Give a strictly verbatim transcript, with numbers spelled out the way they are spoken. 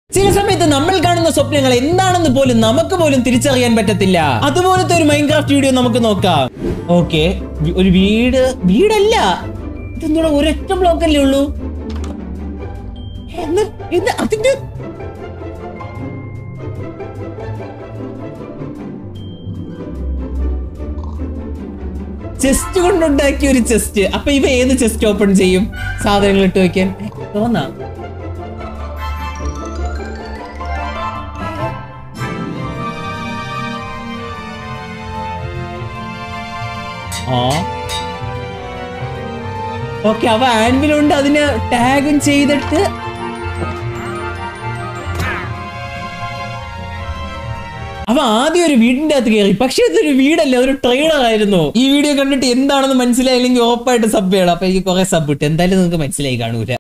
ചില സമയത്ത് നമ്മൾ കാണുന്ന സ്വപ്നങ്ങൾ എന്താണെന്ന് പോലും നമുക്ക് പോലും തിരിച്ചറിയാൻ പറ്റത്തില്ല. അതുപോലത്തെ ഒരു മൈൻക്രാഫ്റ്റ് വീഡിയോ നമുക്ക് നോക്കാം. ഓക്കെ, ഒരു വീട് വീടല്ല, ഇതെന്താ ഒരൊറ്റ ബ്ലോക്ക് അല്ലേ ഉള്ളൂ. അതിന്റെ ചെസ്റ്റ് കൊണ്ടുണ്ടാക്കിയ ഒരു ചെസ്റ്റ്. അപ്പൊ ഇവ ഏത് ചെസ്റ്റ് ഓപ്പൺ ചെയ്യും? സാധനങ്ങൾ ഇട്ട് വെക്കാൻ തോന്നാ. ഓക്കെ, അവ ആൻവിലുണ്ട്, അതിന് ടാഗും ചെയ്തിട്ട് അവ ആദ്യം ഒരു വീടിന്റെ അകത്ത് കയറി. പക്ഷെ ഇതൊരു വീടല്ല, ഒരു ട്രെയിലർ ആയിരുന്നു. ഈ വീഡിയോ കണ്ടിട്ട് എന്താണെന്ന് മനസ്സിലായില്ലെങ്കിൽ ഉറപ്പായിട്ട് സബ് ചെയ്യണം. അപ്പൊ എനിക്ക് കുറെ സബ് ഇട്ട് എന്തായാലും നിങ്ങൾക്ക് മനസ്സിലായി കാണൂല.